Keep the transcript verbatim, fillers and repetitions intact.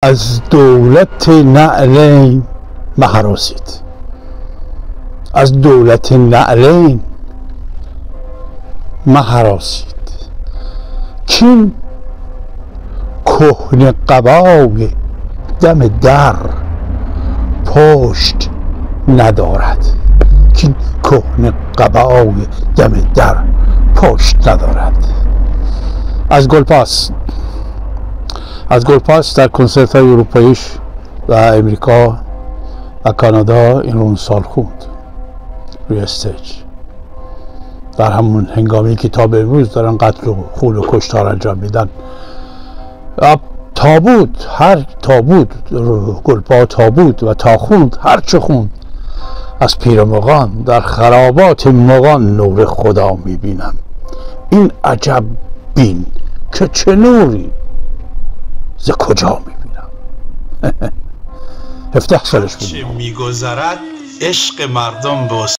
از دولت نعلین محراسید، از دولت نعلین محراسید. کین کهنه قبای دم در پشت ندارد، کین کهنه قبای دم در پشت ندارد. از گلپاس از گلپاس در کنسرت های اروپاییش و امریکا و کانادا این رو اون سال خوند روی استیج، در همون هنگامی که تا به امروز دارن قتل و خون و کشتار انجام میدن. تابوت، هر تابوت گلپا تابوت و تا خوند هر چه خوند از پیر مغان، در خرابات مغان نور خدا میبینم. این عجب بین که چه نوری ز کجا میبینم. هفده سالش بود. چه میگذرد عشق مردم به